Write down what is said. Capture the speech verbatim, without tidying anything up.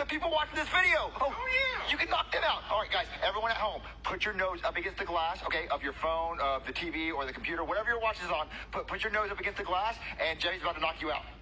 got people watching this video. Oh, Oh, yeah. you can knock them out. All right, guys, everyone at home, put your nose up against the glass, okay, of your phone, of the T V, or the computer, whatever you're watching is on. Put, put your nose up against the glass, and Jeffy's about to knock you out.